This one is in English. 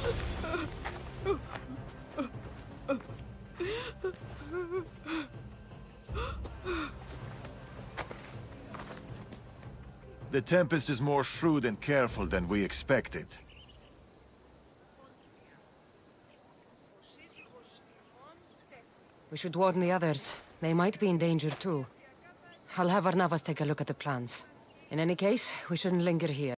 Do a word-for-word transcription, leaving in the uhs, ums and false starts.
The Tempest is more shrewd and careful than we expected. We should warn the others. They might be in danger too. I'll have Arnavas take a look at the plans. In any case, we shouldn't linger here.